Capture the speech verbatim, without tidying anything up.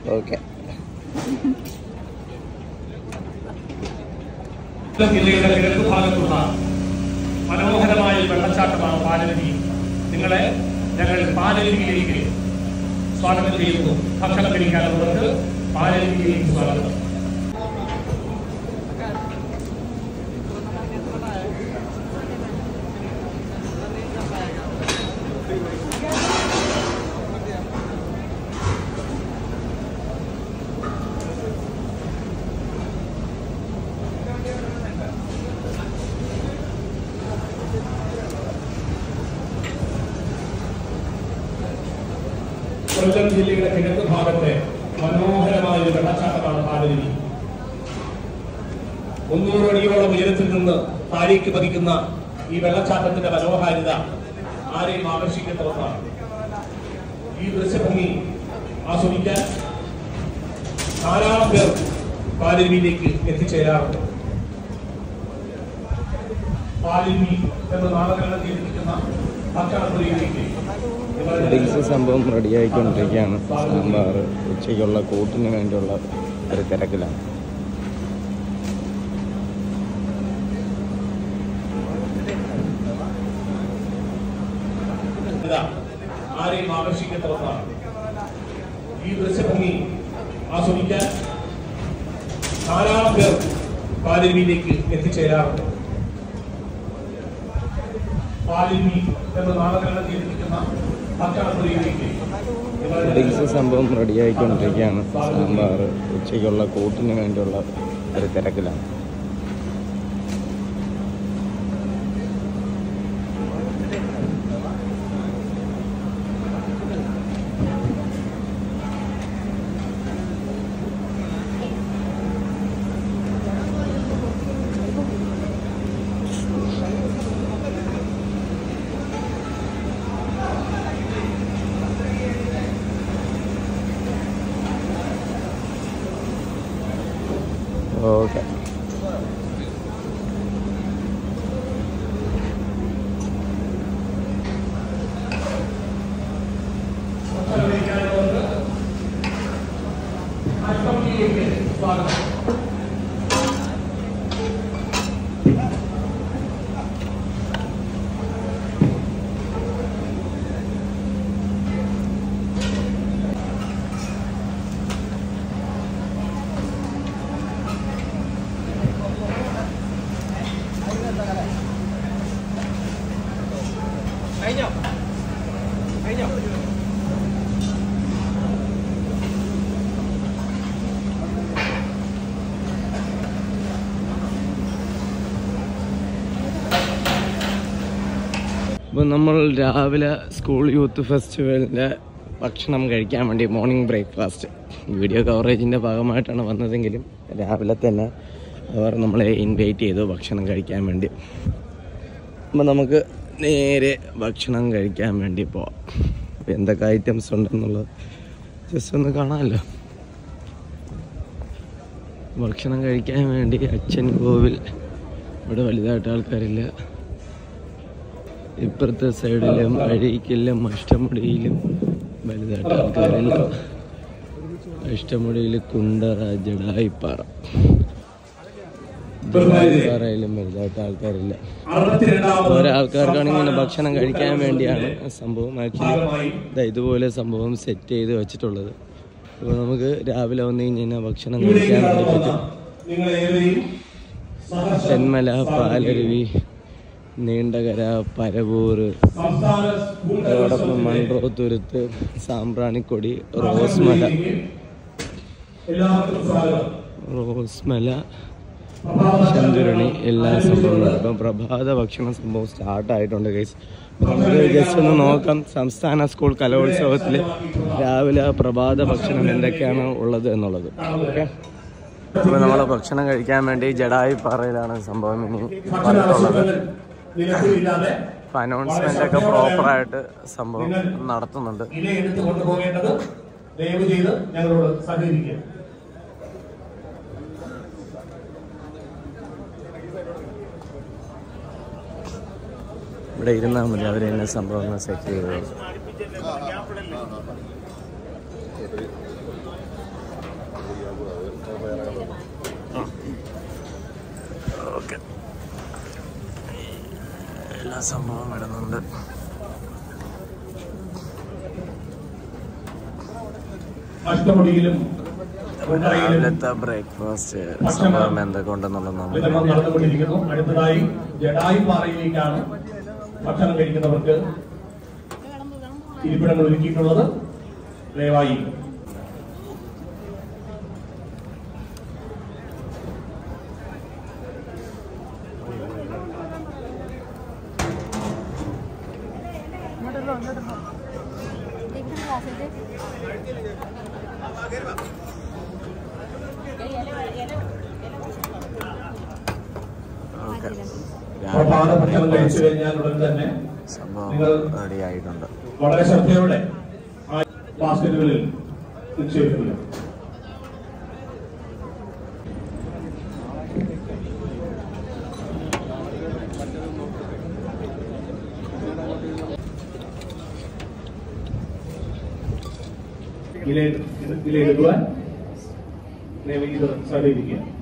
Okay. ജില്ലയുടെ കിഴക്ക് ഭാഗത്തുള്ള മനോഹരമായ വെള്ളച്ചാട്ടമാണ് പാലരുവി. നിങ്ങളെ ഞങ്ങൾ പാലരുവിയിലേക്ക് സ്വാഗതം ചെയ്യുന്നു. ഭക്ഷണം കഴിക്കാനുള്ളവർക്ക് പാലരുവിയിലേക്ക് സ്വാഗതം. കൊല്ലം ജില്ലയുടെ കിഴക്ക് ഭാഗത്തെ മനോഹരമായ ഒരു വെള്ളച്ചാട്ടമാണ് പാലരുവി. മുന്നൂറ് അടിയോളം ഉയരത്തിൽ നിന്ന് താഴേക്ക് പതിക്കുന്ന ഈ വെള്ളച്ചാട്ടത്തിന്റെ മനോഹാരിത ആരെയും ആകർഷിക്കുന്ന ഒന്നാണ്. ഈ ദൃശ്യഭംഗി ആസ്വദിക്കാൻ ധാരാളം പേർ പാലരുവിയിലേക്ക് എത്തിച്ചേരാറുണ്ട്. പാലരുവി എന്ന നാമകരണം ചെയ്തിരിക്കുന്ന ഭക്ഷണപുരയിലേക്ക് ഡ്രിങ്ക്സ് സംഭവം റെഡിയായിക്കൊണ്ടിരിക്കുകയാണ്. സാമ്പാർ ഉച്ചയ്ക്കുള്ള കൂട്ടിന് വേണ്ടിയുള്ള ഒരു തിരക്കിലാണ്. ആരെയും ആകർഷിക്കുന്ന ഒന്നാണ്. ഈ ദൃശ്യഭംഗി ആസ്വദിക്കാൻ ധാരാളം പേർ പാലരുവിയിലേക്ക് എത്തിച്ചേരാറുണ്ട്. പാലരുവി എന്ന നാമകരണം ചെയ്തിരിക്കുന്ന ഭക്ഷണപുരയിലേക്ക് ഡ്രിങ്ക്സ് സംഭവം റെഡിയായിക്കൊണ്ടിരിക്കുകയാണ്. സാമ്പാർ ഉച്ചയ്ക്കുള്ള കൂട്ടിന് വേണ്ടിയുള്ള ഒരു തിരക്കിലാണ്. ഓക്കെ. അപ്പോൾ നമ്മൾ രാവിലെ സ്കൂൾ യൂത്ത് ഫെസ്റ്റിവലിൻ്റെ ഭക്ഷണം കഴിക്കാൻ വേണ്ടി മോർണിംഗ് ബ്രേക്ക്ഫാസ്റ്റ് വീഡിയോ കവറേജിൻ്റെ ഭാഗമായിട്ടാണ് വന്നതെങ്കിലും രാവിലെ തന്നെ അവർ നമ്മളെ ഇൻവൈറ്റ് ചെയ്തു ഭക്ഷണം കഴിക്കാൻ വേണ്ടി. അപ്പോൾ നമുക്ക് നേരെ ഭക്ഷണം കഴിക്കാൻ വേണ്ടി പോവാം. അപ്പോൾ എന്തൊക്കെ ഐറ്റംസ് ഉണ്ടെന്നുള്ളത് ജസ്റ്റ് ഒന്ന് കാണാമല്ലോ. ഭക്ഷണം കഴിക്കാൻ വേണ്ടി അച്ഛൻ കോവിൽ ഇവിടെ വലുതായിട്ട് ആൾക്കാരില്ല. ഇപ്പുറത്തെ സൈഡിലും അഴീക്കലിലും അഷ്ടമുടിയിലും വലുതായിട്ട് ആൾക്കാരില്ല. അഷ്ടമുടിയിൽ കുണ്ടറ ജഡായിപ്പാറ ജഡായിപ്പാറയിലും വലുതായിട്ട് ആൾക്കാരില്ല. ഒരാൾക്കാർക്കാണെങ്കിൽ ഇങ്ങനെ ഭക്ഷണം കഴിക്കാൻ വേണ്ടിയാണ് സംഭവം ആക്ച്വലി ഇതുപോലെ സംഭവം സെറ്റ് ചെയ്ത് വെച്ചിട്ടുള്ളത്. അപ്പോൾ നമുക്ക് രാവിലെ വന്നു കഴിഞ്ഞാൽ ഭക്ഷണം കഴിക്കാൻ വേണ്ടി പറ്റും. തെന്മല, പാലരുവി, നീണ്ടകര, പരവൂർ, അതോടൊപ്പം മൺട്രോത്തുരുത്ത്, സാമ്പ്രാണിക്കൊടി, റോസ്മല റോസ്മല ചന്തുരണി എല്ലാ സംഭവങ്ങളും. ഇപ്പം പ്രഭാത ഭക്ഷണ സംഭവം സ്റ്റാർട്ടായിട്ടുണ്ട് ഗൈസ്. നമുക്ക് ജസ്റ്റ് ഒന്ന് നോക്കാം സംസ്ഥാന സ്കൂൾ കലോത്സവത്തിൽ രാവിലെ പ്രഭാത ഭക്ഷണം എന്തൊക്കെയാണ് ഉള്ളത് എന്നുള്ളത്. ഓക്കെ. അപ്പോൾ നമ്മൾ ഭക്ഷണം കഴിക്കാൻ വേണ്ടി ജഡായിപ്പാറയിലാണ് സംഭവം ഇനി പറഞ്ഞിട്ടുള്ളത്. അനൗൺസ്മെന്റ് ഒക്കെ പ്രോപ്പറായിട്ട് സംഭവം നടത്തുന്നുണ്ട്. ഇവിടെ ഇരുന്നാൽ മതി, അവർ തന്നെ സംഭവങ്ങൾ സെറ്റ് ചെയ്തത്. ഓക്കെ, എല്ലാ സംഭവം ഇടുന്നുണ്ട്. രാവിലത്തെ ബ്രേക്ക്ഫാസ്റ്റ് സംഭവം എന്തൊക്കെ ഉണ്ടെന്നുള്ളത് നടന്നുകൊണ്ടിരിക്കുന്നു. അടുത്തതായി ജഡായി പാറയിലേക്കാണ് ഭക്ഷണം കഴിക്കുന്നവർക്ക് ഇരിപ്പിടങ്ങൾ ഒരുക്കിയിട്ടുള്ളത്. ദയവായി പ്രഭാത ഭക്ഷണം കഴിച്ചു കഴിഞ്ഞാൽ ഉടൻ തന്നെ നിങ്ങൾ റെഡി ആയിട്ടുണ്ട്. വളരെ ശ്രദ്ധയോടെ ആ ബാസ്ക്കറ്റുകളിൽ നിക്ഷേപിക്കുക. ഇലയെടുക്കുവാൻ ഇത് സഹകരിക്കുക.